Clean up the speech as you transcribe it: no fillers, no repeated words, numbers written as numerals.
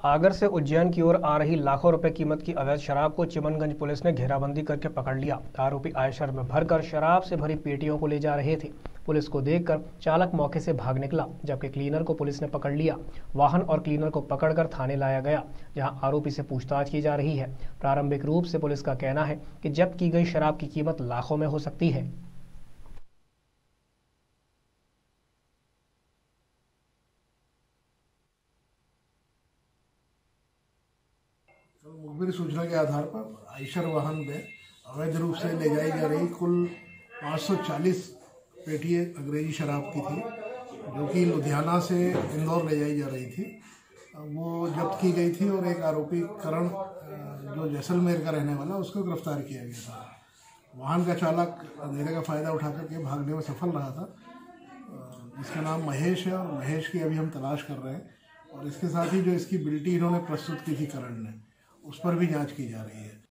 आगर से उज्जैन की ओर आ रही लाखों रुपए कीमत की अवैध शराब को चिमनगंज पुलिस ने घेराबंदी करके पकड़ लिया। आरोपी आयशर में भरकर शराब से भरी पेटियों को ले जा रहे थे। पुलिस को देखकर चालक मौके से भाग निकला, जबकि क्लीनर को पुलिस ने पकड़ लिया। वाहन और क्लीनर को पकड़कर थाने लाया गया, जहां आरोपी से पूछताछ की जा रही है। प्रारंभिक रूप से पुलिस का कहना है कि जब्त की गई शराब की कीमत लाखों में हो सकती है। कल मुखबिर सूचना के आधार पर आयशर वाहन में अवैध रूप से ले जाई जा रही कुल 540 पेटी अंग्रेजी शराब की थी, जो कि लुधियाना से इंदौर ले जाई जा रही थी। वो जब्त की गई थी और एक आरोपी करण, जो जैसलमेर का रहने वाला, उसको गिरफ्तार किया गया था। वाहन का चालक अंधेरे का फ़ायदा उठा करके भागने में सफल रहा था। इसका नाम महेश है और महेश की अभी हम तलाश कर रहे हैं। और इसके साथ ही जो इसकी बिल्टी इन्होंने प्रस्तुत की थी करण ने, उस पर भी जांच की जा रही है।